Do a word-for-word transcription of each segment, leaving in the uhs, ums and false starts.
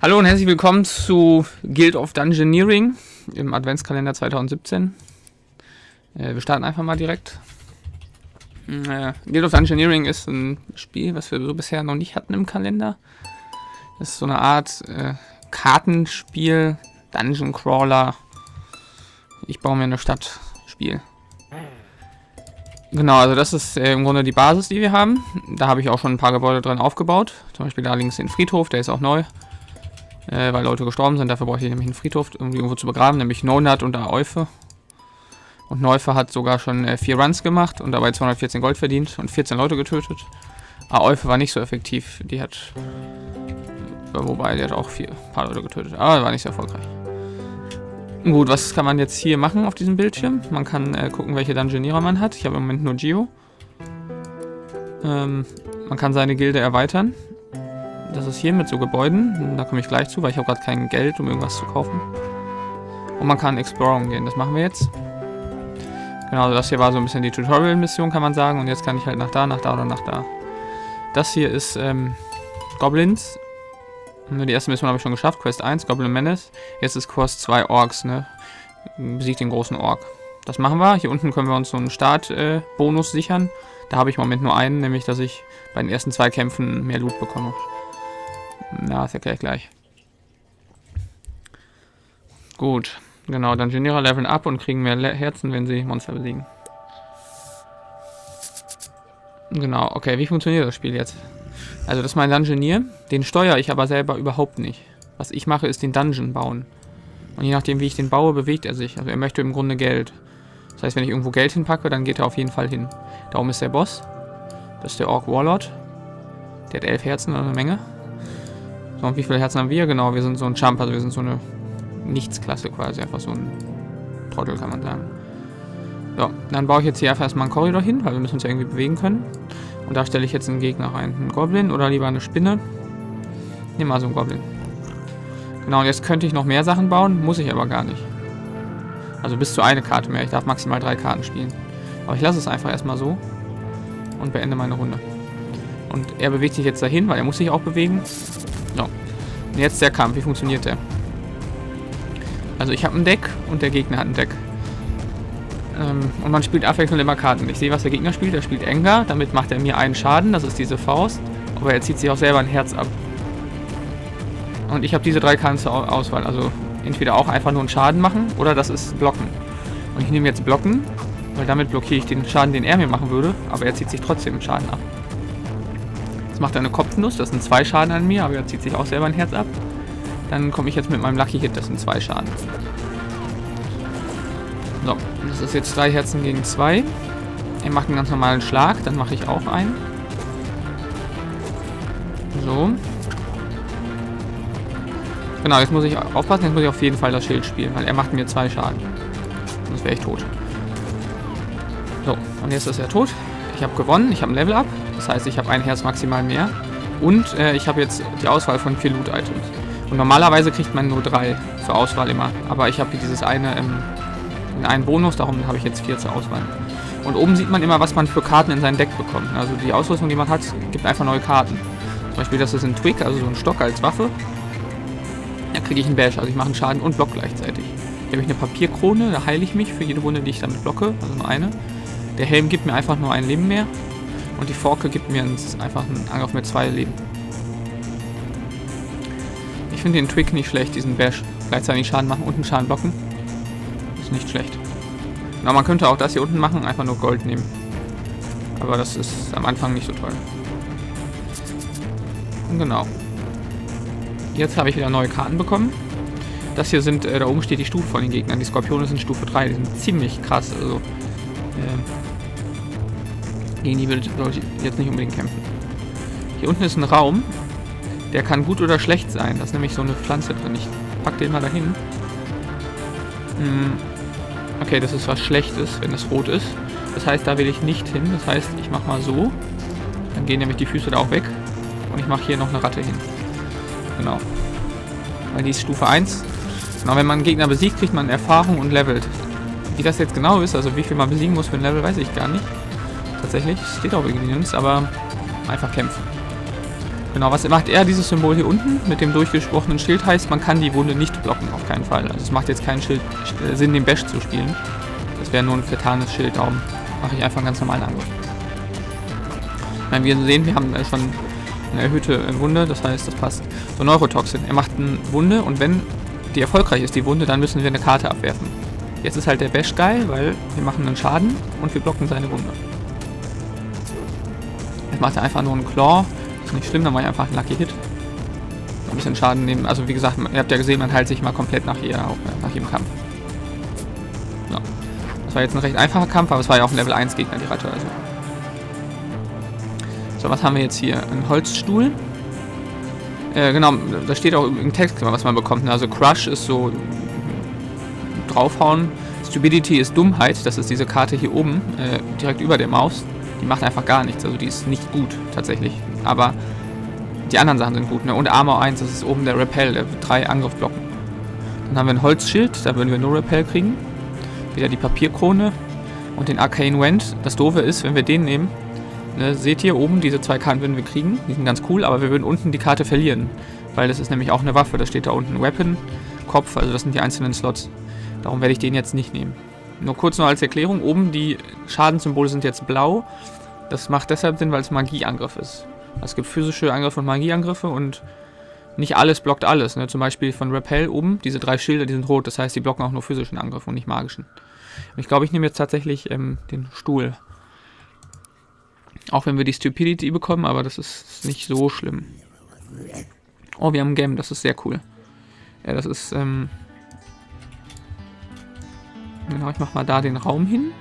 Hallo und herzlich willkommen zu Guild of Dungeoneering im Adventskalender zweitausendsiebzehn. Äh, wir starten einfach mal direkt. Äh, Guild of Dungeoneering ist ein Spiel, was wir so bisher noch nicht hatten im Kalender. Das ist so eine Art äh, Kartenspiel, Dungeon Crawler. Ich baue mir eine Stadt Spiel. Genau, also das ist äh, im Grunde die Basis, die wir haben. Da habe ich auch schon ein paar Gebäude dran aufgebaut. Zum Beispiel da links den Friedhof, der ist auch neu. Äh, weil Leute gestorben sind, dafür brauche ich nämlich einen Friedhof, um die irgendwo zu begraben, nämlich Nonat und Aeufe. Und Neufe hat sogar schon äh, vier Runs gemacht und dabei zweihundertvierzehn Gold verdient und vierzehn Leute getötet. Aeufe war nicht so effektiv, die hat, äh, wobei, die hat auch vier paar Leute getötet, aber war nicht so erfolgreich. Gut, was kann man jetzt hier machen auf diesem Bildschirm? Man kann äh, gucken, welche Dungeonierer man hat. Ich habe im Moment nur Gio. Ähm, man kann seine Gilde erweitern. Das ist hier mit so Gebäuden. Da komme ich gleich zu, weil ich habe gerade kein Geld, um irgendwas zu kaufen. Und man kann Exploring gehen. Das machen wir jetzt. Genau, also das hier war so ein bisschen die Tutorial-Mission, kann man sagen. Und jetzt kann ich halt nach da, nach da oder nach da. Das hier ist ähm, Goblins. Die erste Mission habe ich schon geschafft. Quest eins, Goblin Menace. Jetzt ist Quest zwei Orks, ne? Besiegt den großen Ork. Das machen wir. Hier unten können wir uns so einen Start-Bonus äh, sichern. Da habe ich im Moment nur einen, nämlich dass ich bei den ersten zwei Kämpfen mehr Loot bekomme. Na, das erkläre ich gleich. Gut, genau, Dungeonierer leveln ab und kriegen mehr Le Herzen, wenn sie Monster besiegen. Genau, okay, wie funktioniert das Spiel jetzt? Also das ist mein Dungeonier, den steuere ich aber selber überhaupt nicht. Was ich mache, ist den Dungeon bauen. Und je nachdem, wie ich den baue, bewegt er sich. Also er möchte im Grunde Geld. Das heißt, wenn ich irgendwo Geld hinpacke, dann geht er auf jeden Fall hin. Da oben ist der Boss. Das ist der Orc Warlord. Der hat elf Herzen, eine Menge. So, und wie viele Herzen haben wir? Genau, wir sind so ein Jump, also wir sind so eine Nichtsklasse quasi, einfach so ein Trottel, kann man sagen. So, dann baue ich jetzt hier einfach erstmal einen Korridor hin, weil wir müssen uns ja irgendwie bewegen können. Und da stelle ich jetzt einen Gegner rein. Einen Goblin oder lieber eine Spinne. Nimm mal so einen Goblin. Genau, und jetzt könnte ich noch mehr Sachen bauen, muss ich aber gar nicht. Also bis zu eine Karte mehr, ich darf maximal drei Karten spielen. Aber ich lasse es einfach erstmal so und beende meine Runde. Und er bewegt sich jetzt dahin, weil er muss sich auch bewegen. So. Und jetzt der Kampf. Wie funktioniert der? Also ich habe ein Deck und der Gegner hat ein Deck. Ähm, und man spielt abwechselnd immer Karten. Ich sehe, was der Gegner spielt. Er spielt Engar. Damit macht er mir einen Schaden. Das ist diese Faust. Aber er zieht sich auch selber ein Herz ab. Und ich habe diese drei Karten zur Auswahl. Also entweder auch einfach nur einen Schaden machen oder das ist Blocken. Und ich nehme jetzt Blocken, weil damit blockiere ich den Schaden, den er mir machen würde. Aber er zieht sich trotzdem einen Schaden ab. Macht eine Kopfnuss, das sind zwei Schaden an mir, aber er zieht sich auch selber ein Herz ab. Dann komme ich jetzt mit meinem Lucky Hit, das sind zwei Schaden. So, das ist jetzt drei Herzen gegen zwei. Er macht einen ganz normalen Schlag, dann mache ich auch einen. So. Genau, jetzt muss ich aufpassen, jetzt muss ich auf jeden Fall das Schild spielen, weil er macht mir zwei Schaden. Sonst wäre ich tot. So, und jetzt ist er tot. Ich habe gewonnen, ich habe ein Level Up. Das heißt, ich habe ein Herz maximal mehr. Und äh, ich habe jetzt die Auswahl von vier Loot-Items. Und normalerweise kriegt man nur drei zur Auswahl immer. Aber ich habe hier dieses eine, ähm, einen Bonus, darum habe ich jetzt vier zur Auswahl. Und oben sieht man immer, was man für Karten in sein Deck bekommt. Also die Ausrüstung, die man hat, gibt einfach neue Karten. Zum Beispiel, das ist ein Twig, also so ein Stock als Waffe. Da kriege ich einen Bash, also ich mache einen Schaden und Block gleichzeitig. Hier habe ich eine Papierkrone, da heile ich mich für jede Wunde, die ich damit blocke. Also nur eine. Der Helm gibt mir einfach nur ein Leben mehr. Und die Forke gibt mir einfach einen Angriff mit zwei Leben. Ich finde den Twig nicht schlecht, diesen Bash. Gleichzeitig Schaden machen und einen Schaden blocken. Ist nicht schlecht. Na, man könnte auch das hier unten machen, einfach nur Gold nehmen. Aber das ist am Anfang nicht so toll. Und genau. Jetzt habe ich wieder neue Karten bekommen. Das hier sind, äh, da oben steht die Stufe von den Gegnern. Die Skorpione sind Stufe drei, die sind ziemlich krass. Also, äh, gegen die will ich jetzt nicht unbedingt kämpfen. Hier unten ist ein Raum. Der kann gut oder schlecht sein. Da ist nämlich so eine Pflanze drin. Ich pack den mal dahin. Hm. Okay, das ist was Schlechtes, wenn es rot ist. Das heißt, da will ich nicht hin. Das heißt, ich mache mal so. Dann gehen nämlich die Füße da auch weg. Und ich mache hier noch eine Ratte hin. Genau. Weil die ist Stufe eins. Genau, wenn man einen Gegner besiegt, kriegt man Erfahrung und levelt. Wie das jetzt genau ist, also wie viel man besiegen muss für ein Level, weiß ich gar nicht. Tatsächlich, steht auch irgendwie nirgends, aber einfach kämpfen. Genau, was macht er? Dieses Symbol hier unten mit dem durchgesprochenen Schild heißt, man kann die Wunde nicht blocken, auf keinen Fall. Also es macht jetzt keinen Schild, äh, Sinn, den Bash zu spielen. Das wäre nur ein vertanes Schild, darum mache ich einfach einen ganz normalen Angriff. Wenn wir sehen, wir haben äh, schon eine erhöhte äh, Wunde, das heißt, das passt. So, Neurotoxin. Er macht eine Wunde und wenn die erfolgreich ist, die Wunde, dann müssen wir eine Karte abwerfen. Jetzt ist halt der Bash geil, weil wir machen einen Schaden und wir blocken seine Wunde. Jetzt macht er einfach nur einen Claw. Ist nicht schlimm, dann mache ich einfach einen Lucky Hit. Ein bisschen Schaden nehmen. Also wie gesagt, ihr habt ja gesehen, man heilt sich mal komplett nach, ihr, nach jedem Kampf. So. Das war jetzt ein recht einfacher Kampf, aber es war ja auch ein Level eins Gegner, die Ratte. Also. So, was haben wir jetzt hier? Ein Holzstuhl. Äh, genau, da steht auch im Text, was man bekommt. Also Crush ist so draufhauen. Stupidity ist Dummheit. Das ist diese Karte hier oben, äh, direkt über der Maus. Die macht einfach gar nichts. Also die ist nicht gut, tatsächlich. Aber die anderen Sachen sind gut. Ne? Und Armor eins, das ist oben der Repel. Der wird drei Angriff blocken. Dann haben wir ein Holzschild. Da würden wir nur Repel kriegen. Wieder die Papierkrone. Und den Arcane Wand. Das Doofe ist, wenn wir den nehmen, ne, seht ihr oben, diese zwei Karten würden wir kriegen. Die sind ganz cool, aber wir würden unten die Karte verlieren. Weil das ist nämlich auch eine Waffe. Da steht da unten Weapon, Kopf. Also das sind die einzelnen Slots. Darum werde ich den jetzt nicht nehmen. Nur kurz noch als Erklärung. Oben die Schadenssymbole sind jetzt blau. Das macht deshalb Sinn, weil es Magieangriff ist. Es gibt physische Angriffe und Magieangriffe und nicht alles blockt alles. Ne? Zum Beispiel von Repel oben, diese drei Schilder, die sind rot. Das heißt, die blocken auch nur physischen Angriff und nicht magischen. Und ich glaube, ich nehme jetzt tatsächlich ähm, den Stuhl. Auch wenn wir die Stupidity bekommen, aber das ist nicht so schlimm. Oh, wir haben ein Game, das ist sehr cool. Ja, das ist, ähm... genau, ich mache mal da den Raum hin.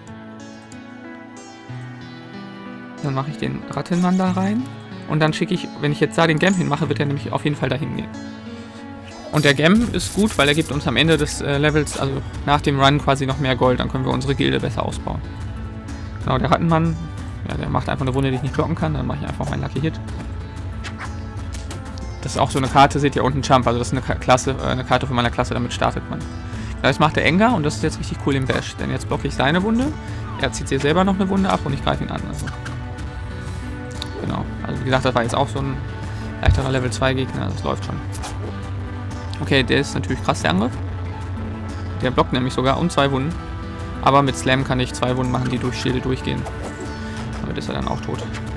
Dann mache ich den Rattenmann da rein. Und dann schicke ich, wenn ich jetzt da den Gem hinmache, wird er nämlich auf jeden Fall dahin gehen. Und der Gem ist gut, weil er gibt uns am Ende des äh, Levels, also nach dem Run quasi noch mehr Gold. Dann können wir unsere Gilde besser ausbauen. Genau, der Rattenmann, ja, der macht einfach eine Wunde, die ich nicht blocken kann. Dann mache ich einfach meinen Lucky Hit. Das ist auch so eine Karte, seht ihr unten Jump. Also das ist eine, Klasse, äh, eine Karte von meiner Klasse, damit startet man. Das macht der Engar und das ist jetzt richtig cool im Bash. Denn jetzt blocke ich seine Wunde. Er zieht sich selber noch eine Wunde ab und ich greife ihn an. Also. Genau. Also wie gesagt, das war jetzt auch so ein leichterer Level zwei Gegner. Das läuft schon. Okay, der ist natürlich krass, der Angriff. Der blockt nämlich sogar um zwei Wunden. Aber mit Slam kann ich zwei Wunden machen, die durch Schilde durchgehen. Damit ist er dann auch tot.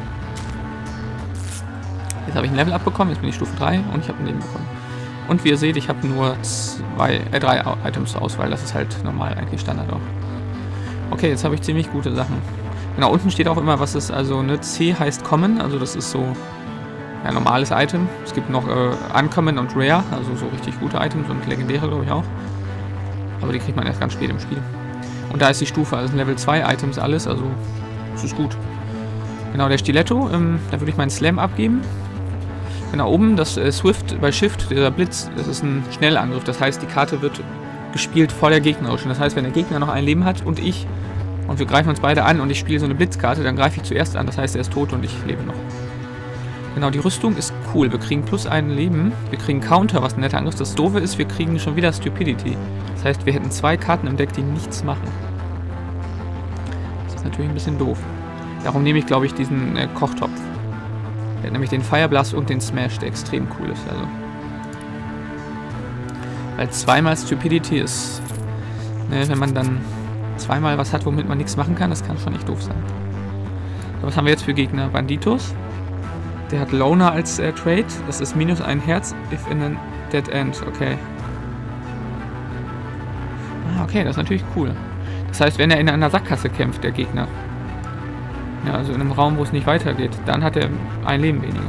Jetzt habe ich ein Level abbekommen. Jetzt bin ich Stufe drei und ich habe ein Leben bekommen. Und wie ihr seht, ich habe nur zwei, äh, drei Items zur Auswahl. Das ist halt normal, eigentlich Standard auch. Okay, jetzt habe ich ziemlich gute Sachen. Genau, unten steht auch immer, was ist, also ne, C heißt Common, also das ist so ein ja, normales Item. Es gibt noch äh, Uncommon und Rare, also so richtig gute Items und legendäre, glaube ich auch. Aber die kriegt man erst ganz spät im Spiel. Und da ist die Stufe, also Level zwei Items alles, also das ist gut. Genau, der Stiletto, ähm, da würde ich meinen Slam abgeben. Genau, oben das äh, Swift bei Shift, dieser Blitz, das ist ein Schnellangriff. Das heißt, die Karte wird gespielt vor der gegnerischen. Das heißt, wenn der Gegner noch ein Leben hat und ich, und wir greifen uns beide an und ich spiele so eine Blitzkarte, dann greife ich zuerst an. Das heißt, er ist tot und ich lebe noch. Genau, die Rüstung ist cool. Wir kriegen plus ein Leben. Wir kriegen Counter, was ein netter Angriff ist. Das Doofe ist, wir kriegen schon wieder Stupidity. Das heißt, wir hätten zwei Karten im Deck, die nichts machen. Das ist natürlich ein bisschen doof. Darum nehme ich, glaube ich, diesen äh, Kochtopf. Der hat nämlich den Fire Blast und den Smash, der extrem cool ist. Also. Weil zweimal Stupidity ist, ne, wenn man dann zweimal was hat, womit man nichts machen kann, das kann schon nicht doof sein. So, was haben wir jetzt für Gegner? Banditos. Der hat Loner als äh, Trade. Das ist minus ein Herz if in a dead end. Okay. Ah, okay, das ist natürlich cool. Das heißt, wenn er in einer Sackgasse kämpft, der Gegner, ja, also in einem Raum, wo es nicht weitergeht, dann hat er ein Leben weniger.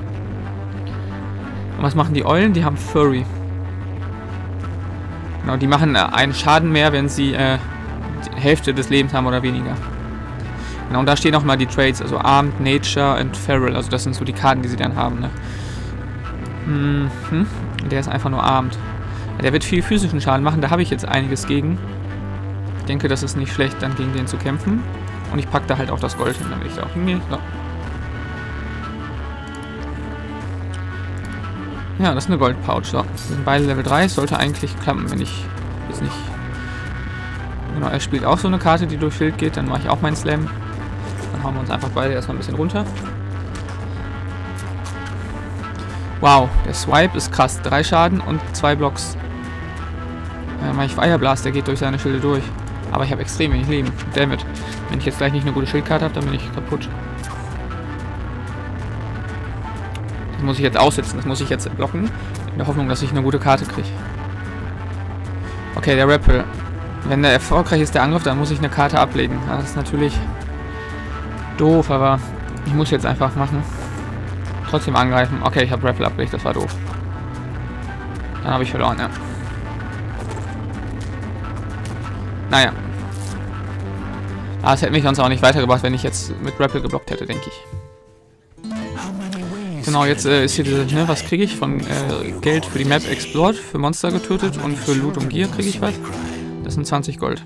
Und was machen die Eulen? Die haben Furry. Genau, die machen äh, einen Schaden mehr, wenn sie äh, die Hälfte des Lebens haben oder weniger. Genau, und da stehen auch mal die Trades, also Armed, Nature und Feral, also das sind so die Karten, die sie dann haben, ne? Mhm. Der ist einfach nur Armed. Der wird viel physischen Schaden machen, da habe ich jetzt einiges gegen. Ich denke, das ist nicht schlecht, dann gegen den zu kämpfen. Und ich packe da halt auch das Gold hin, damit ich da auch hingehe. So. Ja, das ist eine Gold-Pouch. So. Wir sind beide Level drei. Es sollte eigentlich klappen, wenn ich jetzt nicht... Genau, er spielt auch so eine Karte, die durch Schild geht. Dann mache ich auch meinen Slam. Dann hauen wir uns einfach beide erstmal ein bisschen runter. Wow, der Swipe ist krass. Drei Schaden und zwei Blocks. Äh, mach ich Fire Blast, der geht durch seine Schilde durch. Aber ich habe extrem wenig Leben. Dammit. Wenn ich jetzt gleich nicht eine gute Schildkarte habe, dann bin ich kaputt. Das muss ich jetzt aussitzen. Das muss ich jetzt blocken. In der Hoffnung, dass ich eine gute Karte kriege. Okay, der Rappel. Wenn der erfolgreich ist, der Angriff, dann muss ich eine Karte ablegen. Das ist natürlich doof, aber ich muss jetzt einfach machen. Trotzdem angreifen. Okay, ich habe Rappel abgelegt, das war doof. Dann habe ich verloren, ja. Naja. Aber es hätte mich sonst auch nicht weitergebracht, wenn ich jetzt mit Rappel geblockt hätte, denke ich. Genau, jetzt äh, ist hier diese, ne, was kriege ich von äh, Geld für die Map Explored, für Monster getötet und für Loot und Gear kriege ich was. Das sind zwanzig Gold.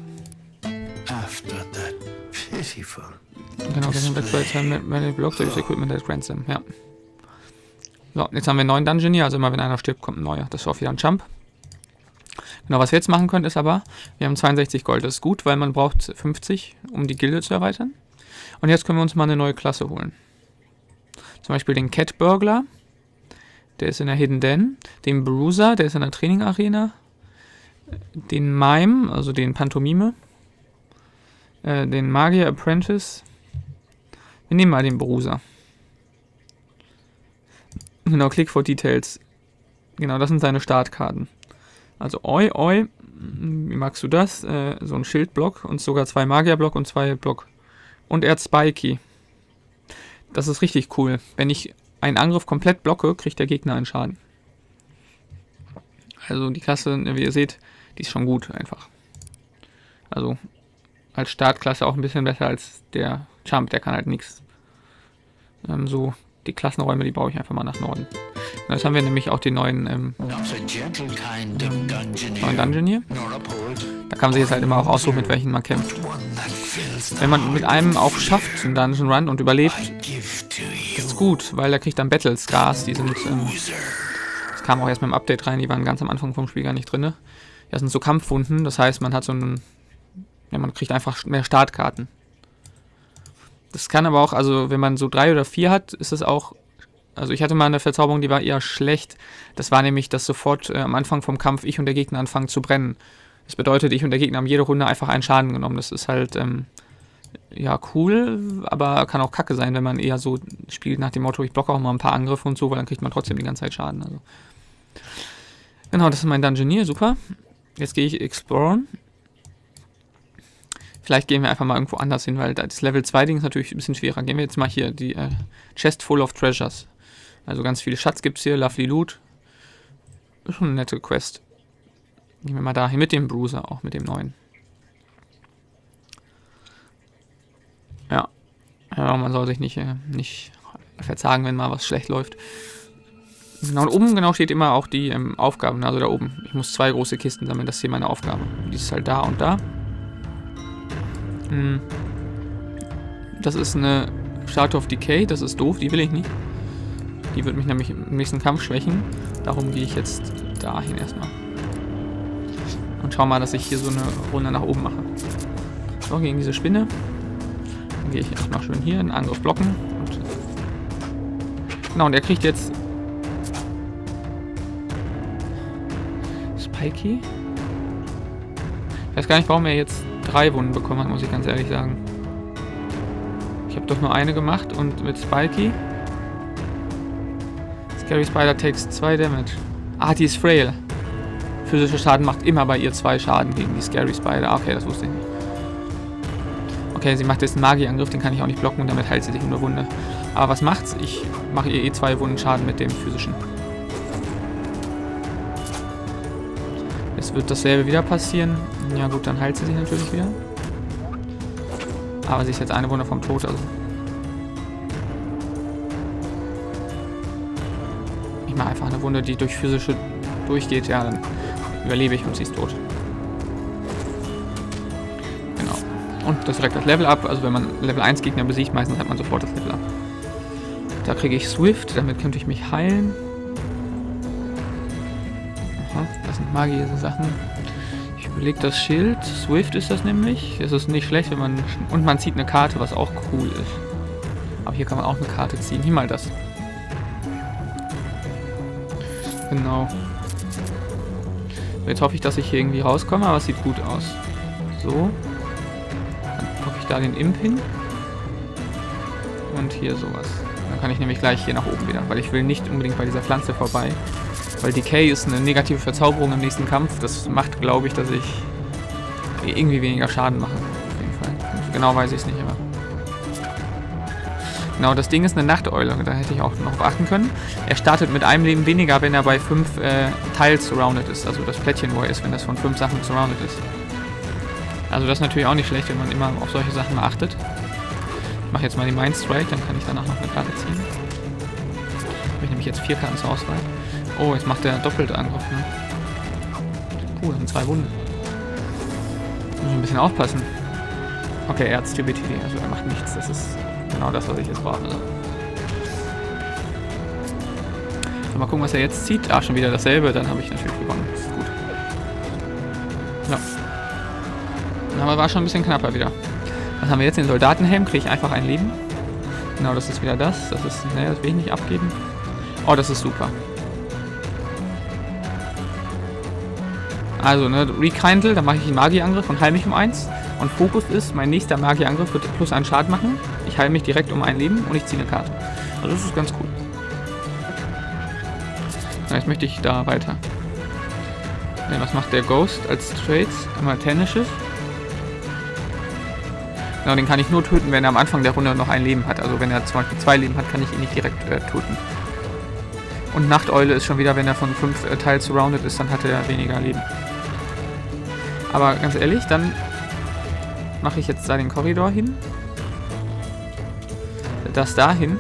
Genau, das sind meine Blocks, das Equipment at Ransom, ja. So, jetzt haben wir einen neuen Dungeon hier, also immer wenn einer stirbt, kommt ein neuer. Das ist auch wieder ein Jump. Genau, was wir jetzt machen können, ist aber, wir haben zweiundsechzig Gold. Das ist gut, weil man braucht fünfzig, um die Gilde zu erweitern. Und jetzt können wir uns mal eine neue Klasse holen. Zum Beispiel den Cat Burglar, der ist in der Hidden Den, den Bruiser, der ist in der Training Arena, den Mime, also den Pantomime, äh, den Magier Apprentice. Wir nehmen mal den Bruiser. Genau, Click for Details. Genau, das sind seine Startkarten. Also Oi, Oi, wie magst du das? Äh, so ein Schildblock und sogar zwei Magierblock und zwei Block. Und er hat Spiky. Das ist richtig cool. Wenn ich einen Angriff komplett blocke, kriegt der Gegner einen Schaden. Also die Klasse, wie ihr seht, die ist schon gut einfach. Also als Startklasse auch ein bisschen besser als der Jump, der kann halt nichts. Ähm, so, die Klassenräume, die baue ich einfach mal nach Norden. Und jetzt haben wir nämlich auch den neuen, ähm, ähm, neuen Dungeon hier. Da kann man sich jetzt halt immer auch aussuchen, mit welchen man kämpft. Wenn man mit einem auch schafft, einen Dungeon Run und überlebt, ist gut, weil er kriegt dann Battle Scars, die sind, ähm, das kam auch erst mit dem Update rein, die waren ganz am Anfang vom Spiel gar nicht drin. Das sind so Kampfwunden, das heißt, man hat so einen, ja, man kriegt einfach mehr Startkarten. Das kann aber auch, also wenn man so drei oder vier hat, ist es auch, also ich hatte mal eine Verzauberung, die war eher schlecht. Das war nämlich, dass sofort äh, am Anfang vom Kampf ich und der Gegner anfangen zu brennen. Das bedeutet, ich und der Gegner haben jede Runde einfach einen Schaden genommen. Das ist halt, ähm, ja, cool, aber kann auch kacke sein, wenn man eher so spielt nach dem Motto, ich blocke auch mal ein paar Angriffe und so, weil dann kriegt man trotzdem die ganze Zeit Schaden. Also. Genau, das ist mein Dungeonier, super. Jetzt gehe ich exploren. Vielleicht gehen wir einfach mal irgendwo anders hin, weil das Level zwei Ding ist natürlich ein bisschen schwerer. Gehen wir jetzt mal hier, die äh, Chest Full of Treasures. Also ganz viele Schatz gibt es hier, Lovely Loot. Ist schon eine nette Quest. Gehen wir mal dahin mit dem Bruiser, auch mit dem neuen. Ja. Ja, man soll sich nicht, äh, nicht verzagen, wenn mal was schlecht läuft. Genau, und oben genau steht immer auch die ähm, Aufgaben, also da oben. Ich muss zwei große Kisten sammeln, das ist hier meine Aufgabe. Die ist halt da und da. Hm. Das ist eine Statue of Decay, das ist doof, die will ich nicht. Die wird mich nämlich im nächsten Kampf schwächen. Darum gehe ich jetzt dahin erstmal. Und schau mal, dass ich hier so eine Runde nach oben mache. So, gegen diese Spinne. Dann gehe ich erstmal schön hier einen Angriff blocken. Und genau, und er kriegt jetzt Spiky. Ich weiß gar nicht, warum er jetzt drei Wunden bekommen hat, muss ich ganz ehrlich sagen. Ich habe doch nur eine gemacht und mit Spiky. Scary Spider takes zwei Damage. Ah, die ist frail. Physischer Schaden macht immer bei ihr zwei Schaden gegen die Scary Spider. Okay, das wusste ich nicht. Okay, sie macht jetzt einen Magieangriff, den kann ich auch nicht blocken und damit heilt sie sich eine Wunde. Aber was macht's? Ich mache ihr eh zwei Wunden Schaden mit dem physischen. Jetzt wird dasselbe wieder passieren. Ja gut, dann heilt sie sich natürlich wieder. Aber sie ist jetzt eine Wunde vom Tod, also. Ich mache einfach eine Wunde, die durch physische durchgeht. Ja, dann überlebe ich und sie ist tot. Genau. Und das direkt das Level Up. Also wenn man Level eins Gegner besiegt, meistens hat man sofort das Level Up. Da kriege ich Swift, damit könnte ich mich heilen. Aha, das sind magische Sachen. Ich überlege das Schild. Swift ist das nämlich. Es ist nicht schlecht, wenn man... Und man zieht eine Karte, was auch cool ist. Aber hier kann man auch eine Karte ziehen. Hier mal das. Genau. Jetzt hoffe ich, dass ich hier irgendwie rauskomme, aber es sieht gut aus. So. Dann packe ich da den Imp hin. Und hier sowas. Dann kann ich nämlich gleich hier nach oben wieder, weil ich will nicht unbedingt bei dieser Pflanze vorbei. Weil Decay ist eine negative Verzauberung im nächsten Kampf. Das macht, glaube ich, dass ich irgendwie weniger Schaden mache. Auf jeden Fall. Genau weiß ich es nicht immer. Genau, das Ding ist eine Nachteule. Da hätte ich auch noch auf achten können. Er startet mit einem Leben weniger, wenn er bei fünf äh, Tiles surrounded ist. Also das Plättchen, wo er ist, wenn das von fünf Sachen surrounded ist. Also das ist natürlich auch nicht schlecht, wenn man immer auf solche Sachen achtet. Ich mache jetzt mal die Mind Strike, dann kann ich danach noch eine Karte ziehen. Habe ich nämlich jetzt vier Karten zur Auswahl. Oh, jetzt macht der doppelte Angriff, ne? Puh, das sind zwei Wunden. Muss ich ein bisschen aufpassen. Okay, er hat Stupidity, also er macht nichts. Das ist genau das, was ich jetzt brauche. So, mal gucken, was er jetzt zieht. Ah, schon wieder dasselbe, dann habe ich natürlich gewonnen. Das ist gut. Ja. Aber war schon ein bisschen knapper wieder. Was haben wir jetzt? Den Soldatenhelm. Kriege ich einfach ein Leben. Genau, das ist wieder das. Das ist, ne, das will ich nicht abgeben. Oh, das ist super. Also, ne, Rekindle, dann mache ich einen Magierangriff und heile mich um eins. Und Fokus ist, mein nächster Magierangriff wird plus einen Schaden machen. Ich heile mich direkt um ein Leben und ich ziehe eine Karte. Also das ist ganz cool. Ja, jetzt möchte ich da weiter. Ja, was macht der Ghost als Trades? Einmal Tennisches. Genau, den kann ich nur töten, wenn er am Anfang der Runde noch ein Leben hat. Also wenn er zum Beispiel zwei Leben hat, kann ich ihn nicht direkt äh, töten. Und Nachteule ist schon wieder, wenn er von fünf äh, Teils surrounded ist, dann hat er weniger Leben. Aber ganz ehrlich, dann mache ich jetzt da den Korridor hin. Das dahin.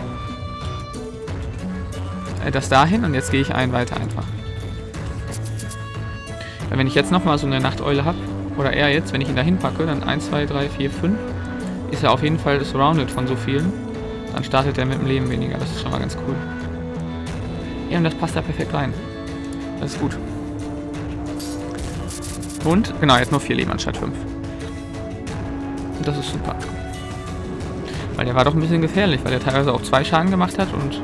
Äh, das dahin und jetzt gehe ich einen weiter einfach. Weil wenn ich jetzt nochmal so eine Nachteule habe, oder er jetzt, wenn ich ihn da hinpacke, dann eins, zwei, drei, vier, fünf, ist er auf jeden Fall surrounded von so vielen. Dann startet er mit dem Leben weniger. Das ist schon mal ganz cool. Ja, und das passt da perfekt rein. Das ist gut. Und, genau, jetzt nur vier Leben anstatt fünf. Und das ist super. Weil der war doch ein bisschen gefährlich, weil er teilweise auch zwei Schaden gemacht hat und...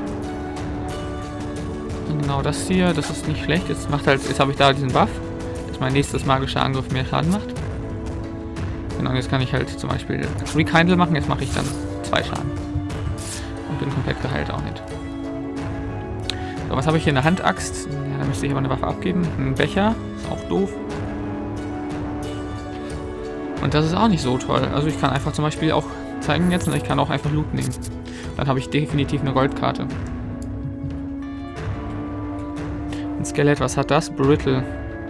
und genau das hier, das ist nicht schlecht. Jetzt macht halt, jetzt habe ich da diesen Buff, dass mein nächstes magischer Angriff mehr Schaden macht. Genau, und jetzt kann ich halt zum Beispiel Rekindle machen, jetzt mache ich dann zwei Schaden. Und bin komplett geheilt auch nicht. So, was habe ich hier? Eine Handaxt. Ja, da müsste ich aber eine Waffe abgeben. Ein Becher. Ist auch doof. Und das ist auch nicht so toll. Also ich kann einfach zum Beispiel auch zeigen jetzt, und ich kann auch einfach Loot nehmen. Dann habe ich definitiv eine Goldkarte. Ein Skelett, was hat das? Brittle.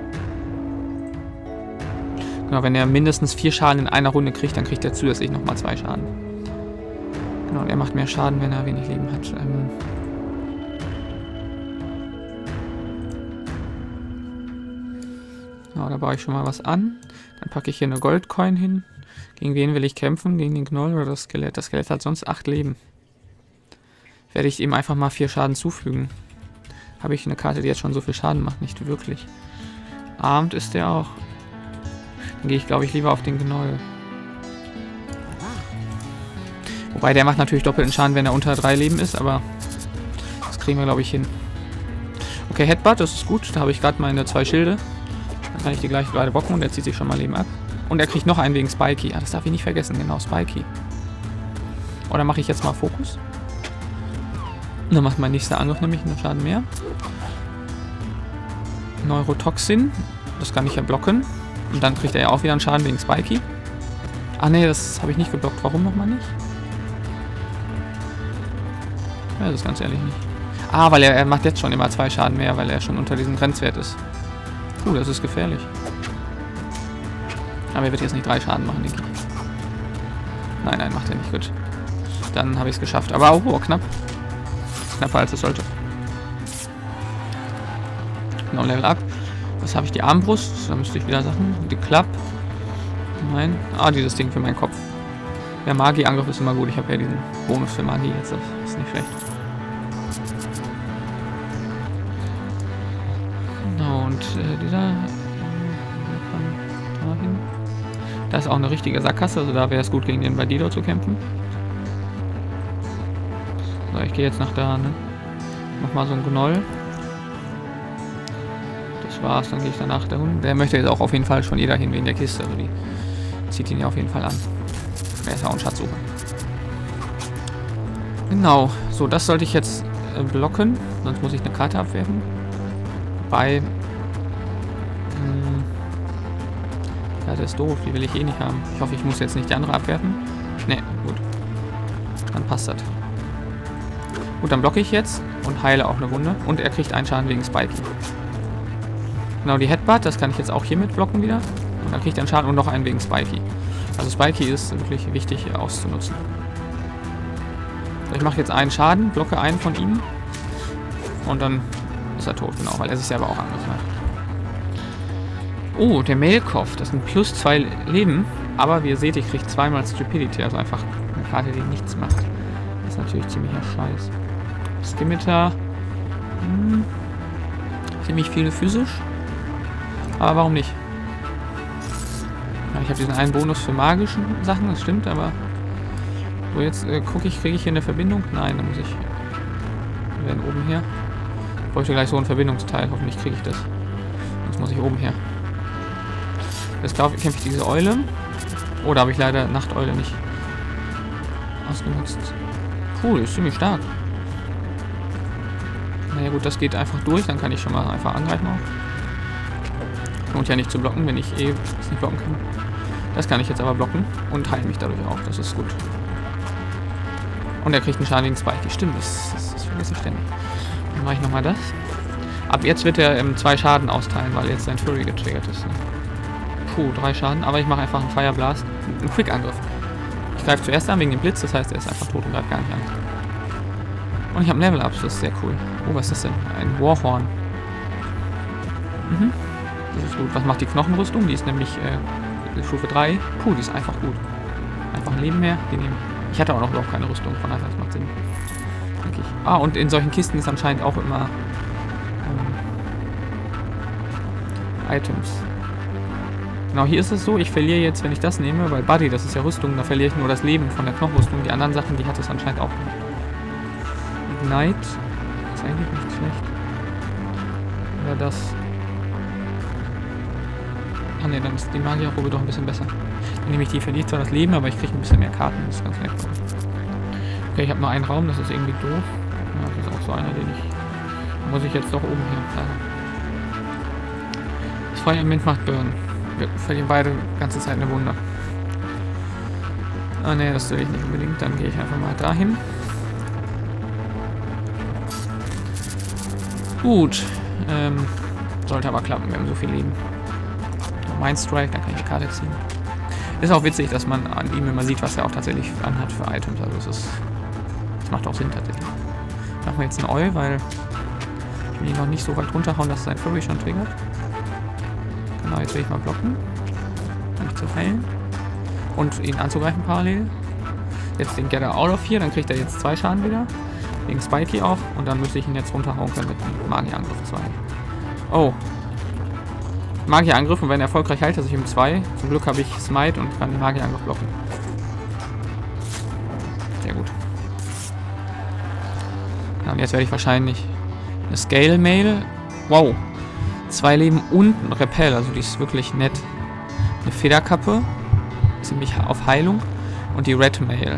Genau, wenn er mindestens vier Schaden in einer Runde kriegt, dann kriegt er zusätzlich nochmal zwei Schaden. Genau, und er macht mehr Schaden, wenn er wenig Leben hat. Ähm Genau, da baue ich schon mal was an. Dann packe ich hier eine Goldcoin hin. Gegen wen will ich kämpfen? Gegen den Gnoll oder das Skelett? Das Skelett hat sonst acht Leben. Werde ich ihm einfach mal vier Schaden zufügen. Habe ich eine Karte, die jetzt schon so viel Schaden macht? Nicht wirklich. Armed ist der auch. Dann gehe ich, glaube ich, lieber auf den Gnoll. Wobei, der macht natürlich doppelten Schaden, wenn er unter drei Leben ist, aber das kriegen wir, glaube ich, hin. Okay, Headbutt, das ist gut. Da habe ich gerade meine zwei Schilde. Dann kann ich die gleich gerade bocken und er zieht sich schon mal Leben ab. Und er kriegt noch einen wegen Spiky. Ah, das darf ich nicht vergessen, genau, Spiky. Oder mache ich jetzt mal Fokus? Und dann macht mein nächster Angriff nämlich einen Schaden mehr. Neurotoxin. Das kann ich ja blocken. Und dann kriegt er ja auch wieder einen Schaden wegen Spiky. Ah ne, das habe ich nicht geblockt. Warum nochmal nicht? Ja, das ist ganz ehrlich nicht. Ah, weil er, er macht jetzt schon immer zwei Schaden mehr, weil er schon unter diesem Grenzwert ist. Puh, das ist gefährlich. Aber er wird jetzt nicht drei Schaden machen, denke ich. Nein, nein, macht er nicht. Gut. Dann habe ich es geschafft. Aber auch oh, knapp. Knapper als es sollte. Genau, Level Up. Was habe ich? Die Armbrust. Da müsste ich wieder Sachen. Die Klapp. Nein. Ah, dieses Ding für meinen Kopf. Der Magieangriff ist immer gut. Ich habe ja diesen Bonus für Magie jetzt. Das ist nicht schlecht. Genau, und äh, dieser... dahin. Da ist auch eine richtige Sackgasse. Also da wäre es gut, gegen den Bandido zu kämpfen. So, ich gehe jetzt nach da, ne? Mach mal so ein Gnoll. Das war's, dann gehe ich danach der Hund. Der möchte jetzt auch auf jeden Fall schon jeder hin wegen der Kiste. Also die zieht ihn ja auf jeden Fall an. Er ist ja auch ein Schatzsucher. Genau, so das sollte ich jetzt äh, blocken, sonst muss ich eine Karte abwerfen. Bei hm, ja, das ist doof, die will ich eh nicht haben. Ich hoffe, ich muss jetzt nicht die andere abwerfen. Ne, gut. Dann passt das. Gut, dann blocke ich jetzt und heile auch eine Wunde. Und er kriegt einen Schaden wegen Spiky. Genau, die Headbutt, das kann ich jetzt auch hiermit blocken wieder. Und dann kriegt er einen Schaden und noch einen wegen Spiky. Also Spiky ist wirklich wichtig auszunutzen. Ich mache jetzt einen Schaden, blocke einen von ihm. Und dann ist er tot, genau, weil er sich selber auch angegriffen hat. Oh, der Mailkopf, das sind plus zwei Leben. Aber wie ihr seht, ich kriege zweimal Stupidity, also einfach eine Karte, die nichts macht. Das ist natürlich ziemlicher Scheiß. Skimitar. Hm, ziemlich viel physisch. Aber warum nicht? Ja, ich habe diesen einen Bonus für magische Sachen, das stimmt, aber... So, jetzt äh, gucke ich, kriege ich hier eine Verbindung? Nein, da muss ich... Wir werden oben her. Ich bräuchte gleich so ein Verbindungsteil, hoffentlich kriege ich das. Jetzt muss ich oben her. Jetzt glaube ich, kämpfe ich diese Eule. Oh, da habe ich leider Nachteule nicht ausgenutzt. Cool, ist ziemlich stark. Naja gut, das geht einfach durch, dann kann ich schon mal einfach angreifen auch. Lohnt ja nicht zu blocken, wenn ich eh es nicht blocken kann. Das kann ich jetzt aber blocken und heile mich dadurch auch, das ist gut. Und er kriegt einen Schaden gegen Spike. Stimmt, das, das, das vergesse ich ständig. Dann mache ich nochmal das. Ab jetzt wird er ähm, zwei Schaden austeilen, weil jetzt sein Fury getriggert ist. Ne? Puh, drei Schaden, aber ich mache einfach einen Fire Blast. Einen Quick-Angriff. Ich greife zuerst an wegen dem Blitz, das heißt, er ist einfach tot und greift gar nicht an. Und ich habe ein Level-Up, das ist sehr cool. Oh, was ist das denn? Ein Warhorn. Mhm. Das ist gut. Was macht die Knochenrüstung? Die ist nämlich äh, Stufe drei. Puh, die ist einfach gut. Einfach ein Leben mehr. Die nehmen. Ich hatte auch noch überhaupt keine Rüstung, von daher das macht Sinn. Denke ich. Ah, und in solchen Kisten ist anscheinend auch immer ähm, Items. Genau, hier ist es so, ich verliere jetzt, wenn ich das nehme, weil Buddy, das ist ja Rüstung, da verliere ich nur das Leben von der Knochenrüstung. Die anderen Sachen, die hat es anscheinend auch. Ignite. Ist eigentlich nicht schlecht. Oder das. Ah ne, dann ist die Magierrobe doch ein bisschen besser. Dann nehme ich die, verliert zwar das Leben, aber ich kriege ein bisschen mehr Karten. Das ist ganz nett. Okay, ich habe nur einen Raum, das ist irgendwie doof. Ja, das ist auch so einer, den ich... Da muss ich jetzt doch oben hin. Also. Das Feuerelement macht Burn. Wir verlieren beide die ganze Zeit eine Wunde. Ah ne, das will ich nicht unbedingt. Dann gehe ich einfach mal dahin. Gut. Ähm, sollte aber klappen, wir haben so viel Leben. Mindstrike, dann kann ich die Karte ziehen. Ist auch witzig, dass man an ihm immer sieht, was er auch tatsächlich anhat für Items. Also es ist, das macht auch Sinn tatsächlich. Machen wir jetzt einen Oil, weil ich will ihn noch nicht so weit runterhauen, dass sein Fury schon triggert. Genau, jetzt will ich mal blocken. Um mich zu heilen. Und ihn anzugreifen parallel. Jetzt den Get Out of hier, dann kriegt er jetzt zwei Schaden wieder. Wegen Spiky auch. Und dann müsste ich ihn jetzt runterhauen können mit einem Magierangriff zwei. Oh. Magierangriff und wenn er erfolgreich heilt er sich um zwei. Zum Glück habe ich Smite und kann den Magierangriff blocken. Sehr gut. Ja, und jetzt werde ich wahrscheinlich eine Scale Mail. Wow. Zwei Leben und ein Repel, also die ist wirklich nett. Eine Federkappe. Ziemlich auf Heilung. Und die Red Mail.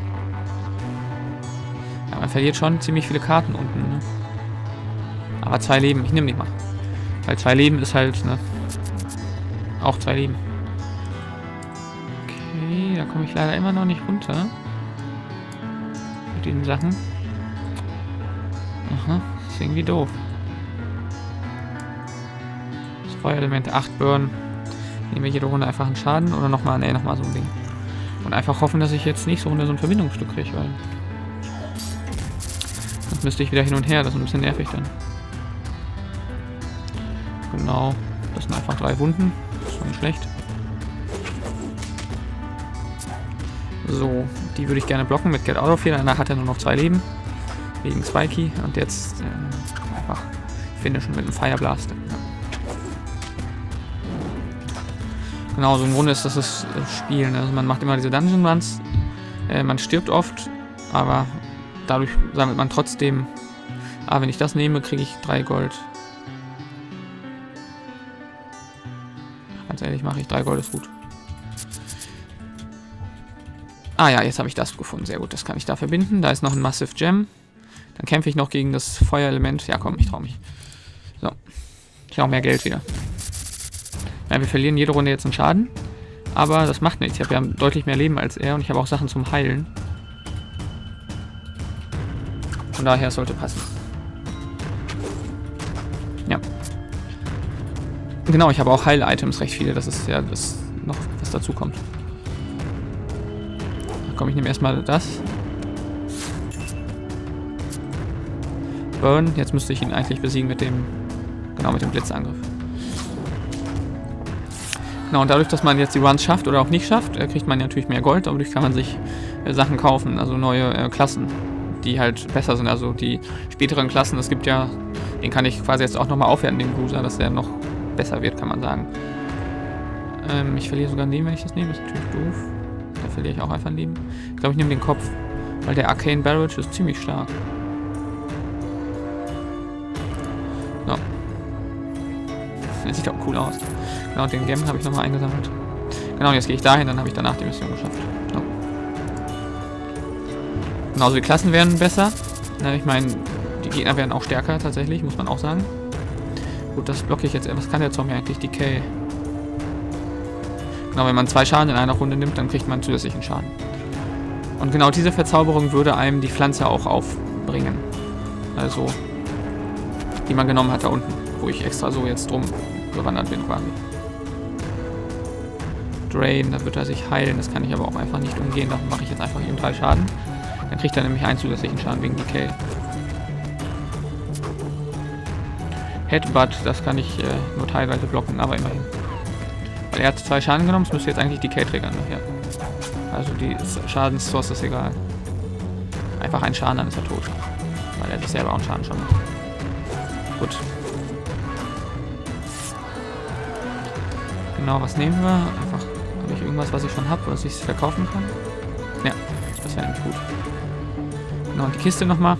Ja, man verliert schon ziemlich viele Karten unten, ne? Aber zwei Leben, ich nehme die mal. Weil zwei Leben ist halt, ne? Auch zwei Leben. Okay, da komme ich leider immer noch nicht runter. Mit den Sachen. Aha, ist irgendwie doof. Das Feuerelement acht Burn. Nehmen wir jede Runde einfach einen Schaden oder nochmal, ne, nochmal so ein Ding. Und einfach hoffen, dass ich jetzt nächste Runde so ein Verbindungsstück kriege, weil... Sonst müsste ich wieder hin und her, das ist ein bisschen nervig dann. Genau, das sind einfach drei Wunden. Das war nicht schlecht. So, die würde ich gerne blocken mit Get Out of hier. Danach hat er nur noch zwei Leben. Wegen Spiky. Und jetzt äh, einfach finishen mit einem Fire Blast. Ja. Genau, so im Grunde ist das das Spiel. Ne? Also man macht immer diese Dungeon Runs. Äh, man stirbt oft, aber dadurch sammelt man trotzdem. Ah, wenn ich das nehme, kriege ich drei Gold. Ganz ehrlich, mache ich. drei Gold ist gut. Ah ja, jetzt habe ich das gefunden. Sehr gut, das kann ich da verbinden. Da ist noch ein Massive Gem. Dann kämpfe ich noch gegen das Feuerelement. Ja, komm, ich traue mich. So. Ich habe auch mehr Geld wieder. Ja, wir verlieren jede Runde jetzt einen Schaden. Aber das macht nichts. Wir haben deutlich mehr Leben als er und ich habe auch Sachen zum Heilen. Von daher sollte passen. Ja. Genau, ich habe auch Heil-Items recht viele. Das ist ja das noch, was dazu kommt. Komm, ich nehme erstmal das. Burn. Jetzt müsste ich ihn eigentlich besiegen mit dem, genau, mit dem Blitzangriff. Genau, und dadurch, dass man jetzt die Runs schafft oder auch nicht schafft, äh, kriegt man ja natürlich mehr Gold. Dadurch kann man sich äh, Sachen kaufen, also neue äh, Klassen, die halt besser sind. Also die späteren Klassen, es gibt ja, den kann ich quasi jetzt auch nochmal aufwerten, den Bruiser, dass der noch besser wird, kann man sagen. Ähm, ich verliere sogar den, wenn ich das nehme, das ist natürlich doof. Da verliere ich auch einfach ein Leben. Ich glaube, ich nehme den Kopf, weil der Arcane Barrage ist ziemlich stark. So. Das sieht auch cool aus. Genau, den Gem habe ich nochmal eingesammelt. Genau, und jetzt gehe ich dahin, dann habe ich danach die Mission geschafft. So. Genau, also die Klassen werden besser. Ich meine, die Gegner werden auch stärker tatsächlich, muss man auch sagen. Gut, das blocke ich jetzt. Was kann der Zombie eigentlich? Decay. Genau, wenn man zwei Schaden in einer Runde nimmt, dann kriegt man zusätzlichen Schaden. Und genau diese Verzauberung würde einem die Pflanze auch aufbringen. Also, die man genommen hat da unten, wo ich extra so jetzt drum gewandert bin quasi. Drain, da wird er sich heilen, das kann ich aber auch einfach nicht umgehen, da mache ich jetzt einfach ihm drei Schaden. Dann kriegt er nämlich einen zusätzlichen Schaden wegen Decay. Headbutt, das kann ich äh, nur teilweise blocken, aber immerhin. Weil er hat zwei Schaden genommen, es müsste jetzt eigentlich Decay triggern. Ne? Ja. Also die Schadenssource ist egal. Einfach einen Schaden, dann ist er tot. Weil er sich selber auch einen Schaden schon macht. Gut. Genau, was nehmen wir? Einfach, habe ich irgendwas, was ich schon habe, was ich verkaufen kann? Ja, das wäre nämlich gut. Genau, und die Kiste nochmal.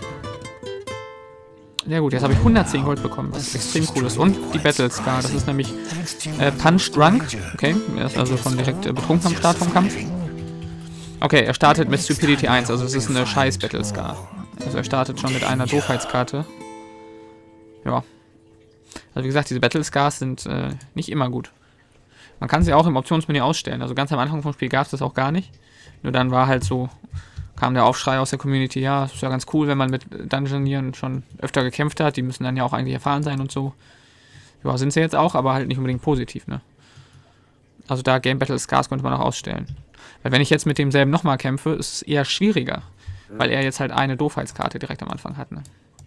Sehr gut, jetzt habe ich hundertzehn Gold bekommen, was extrem cool ist. Und die Battle Scar, das ist nämlich äh, Punch Drunk. Okay, er ist also schon direkt äh, betrunken am Start vom Kampf. Okay, er startet mit Stupidity eins, also es ist eine scheiß Battle Scar. Also er startet schon mit einer Doofheitskarte. Ja. Also wie gesagt, diese Battle Scars sind äh, nicht immer gut. Man kann sie auch im Optionsmenü ausstellen. Also ganz am Anfang vom Spiel gab es das auch gar nicht. Nur dann war halt so, kam der Aufschrei aus der Community, ja, ist ja ganz cool, wenn man mit Dungeonieren schon öfter gekämpft hat. Die müssen dann ja auch eigentlich erfahren sein und so. Ja, sind sie jetzt auch, aber halt nicht unbedingt positiv, ne? Also da Game Battle Scars könnte man auch ausstellen. Weil wenn ich jetzt mit demselben nochmal kämpfe, ist es eher schwieriger. Weil er jetzt halt eine Doofheitskarte direkt am Anfang hat, ne?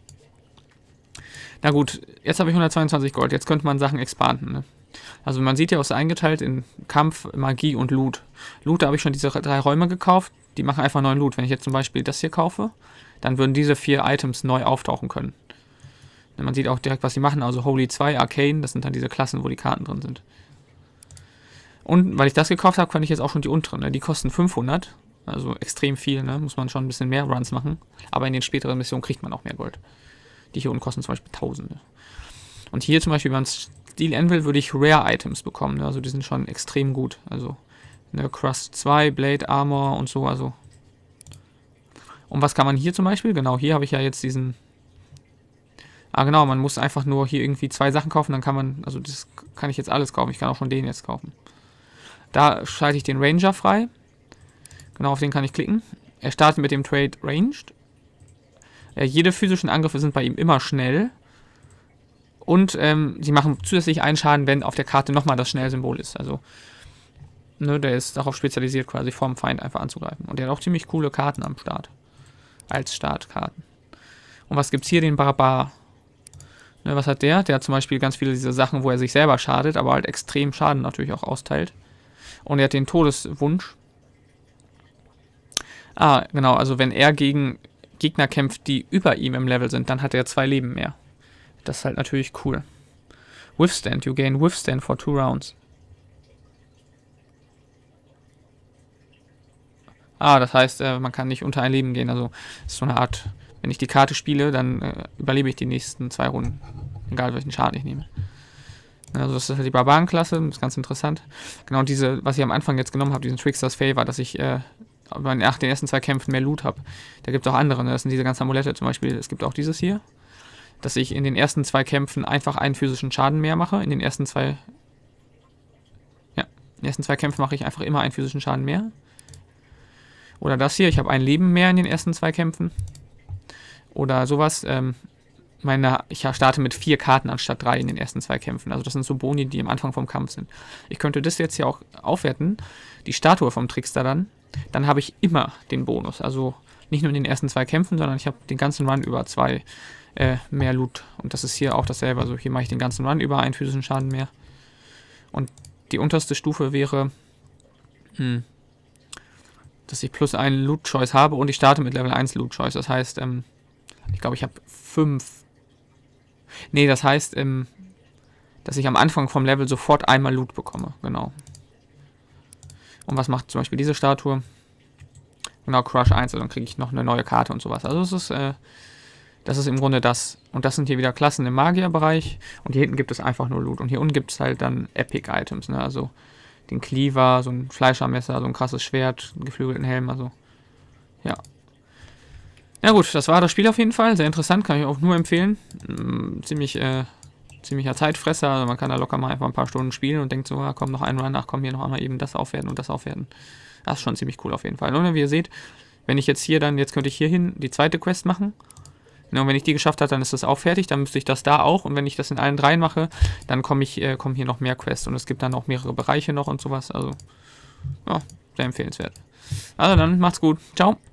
Na gut, jetzt habe ich hundertzweiundzwanzig Gold. Jetzt könnte man Sachen expanden, ne? Also man sieht ja, es ist eingeteilt in Kampf, Magie und Loot. Loot, da habe ich schon diese drei Räume gekauft. Die machen einfach neuen Loot. Wenn ich jetzt zum Beispiel das hier kaufe, dann würden diese vier Items neu auftauchen können. Man sieht auch direkt, was sie machen. Also Holy zwei, Arcane, das sind dann diese Klassen, wo die Karten drin sind. Und weil ich das gekauft habe, kann ich jetzt auch schon die unteren. Ne? Die kosten fünfhundert. Also extrem viel, ne? Muss man schon ein bisschen mehr Runs machen. Aber in den späteren Missionen kriegt man auch mehr Gold. Die hier unten kosten zum Beispiel Tausende. Und hier zum Beispiel beim Steel Anvil würde ich Rare Items bekommen. Ne? Also die sind schon extrem gut. Also ne, Crust zwei, Blade, Armor und so. Also. Und was kann man hier zum Beispiel? Genau, hier habe ich ja jetzt diesen... Ah genau, man muss einfach nur hier irgendwie zwei Sachen kaufen. Dann kann man... Also das kann ich jetzt alles kaufen. Ich kann auch schon den jetzt kaufen. Da schalte ich den Ranger frei. Genau, auf den kann ich klicken. Er startet mit dem Trade Ranged. Äh, jede physischen Angriffe sind bei ihm immer schnell. Und ähm, sie machen zusätzlich einen Schaden, wenn auf der Karte nochmal das Schnellsymbol ist. Also, ne, der ist darauf spezialisiert, quasi vom Feind einfach anzugreifen. Und der hat auch ziemlich coole Karten am Start. Als Startkarten. Und was gibt's hier? Den Barbar. Ne, was hat der? Der hat zum Beispiel ganz viele diese Sachen, wo er sich selber schadet, aber halt extrem Schaden natürlich auch austeilt. Und er hat den Todeswunsch. Ah, genau, also wenn er gegen Gegner kämpft, die über ihm im Level sind, dann hat er zwei Leben mehr. Das ist halt natürlich cool. Withstand, you gain Withstand for two rounds. Ah, das heißt, äh, man kann nicht unter ein Leben gehen. Also, ist so eine Art, wenn ich die Karte spiele, dann äh, überlebe ich die nächsten zwei Runden. Egal, welchen Schaden ich nehme. Also das ist halt die Barbarenklasse, das ist ganz interessant. Genau diese, was ich am Anfang jetzt genommen habe, diesen Trickster's Favor, dass ich äh, nach den ersten zwei Kämpfen mehr Loot habe. Da gibt es auch andere, ne? Das sind diese ganzen Amulette zum Beispiel. Es gibt auch dieses hier, dass ich in den ersten zwei Kämpfen einfach einen physischen Schaden mehr mache. In den ersten zwei, ja, in den ersten zwei Kämpfen mache ich einfach immer einen physischen Schaden mehr. Oder das hier, ich habe ein Leben mehr in den ersten zwei Kämpfen. Oder sowas, ähm, meine, ich starte mit vier Karten anstatt drei in den ersten zwei Kämpfen. Also das sind so Boni, die am Anfang vom Kampf sind. Ich könnte das jetzt hier auch aufwerten, die Statue vom Trickster dann. Dann habe ich immer den Bonus. Also nicht nur in den ersten zwei Kämpfen, sondern ich habe den ganzen Run über zwei äh, mehr Loot. Und das ist hier auch dasselbe. Also hier mache ich den ganzen Run über einen physischen Schaden mehr. Und die unterste Stufe wäre, hm, dass ich plus einen Loot-Choice habe und ich starte mit Level eins Loot-Choice. Das heißt, ähm, ich glaube, ich habe fünf. Nee, das heißt, ähm, dass ich am Anfang vom Level sofort einmal Loot bekomme. Genau. Und was macht zum Beispiel diese Statue? Genau, Crush eins, also dann kriege ich noch eine neue Karte und sowas. Also es ist, äh, das ist im Grunde das. Und das sind hier wieder Klassen im Magierbereich. Und hier hinten gibt es einfach nur Loot. Und hier unten gibt es halt dann Epic-Items, ne? Also den Cleaver, so ein Fleischermesser, so ein krasses Schwert, einen geflügelten Helm, also ja. Ja gut, das war das Spiel auf jeden Fall. Sehr interessant, kann ich auch nur empfehlen. Mm, ziemlich, äh, ziemlicher Zeitfresser. Also man kann da locker mal einfach ein paar Stunden spielen und denkt so, ja, komm, noch ein Run nach, komm, hier noch einmal eben das aufwerten und das aufwerten. Das ist schon ziemlich cool auf jeden Fall. Und wie ihr seht, wenn ich jetzt hier dann, jetzt könnte ich hier hin die zweite Quest machen. Und wenn ich die geschafft habe, dann ist das auch fertig. Dann müsste ich das da auch. Und wenn ich das in allen dreien mache, dann komme ich, äh, kommen hier noch mehr Quests. Und es gibt dann auch mehrere Bereiche noch und sowas. Also, ja, sehr empfehlenswert. Also dann, macht's gut. Ciao.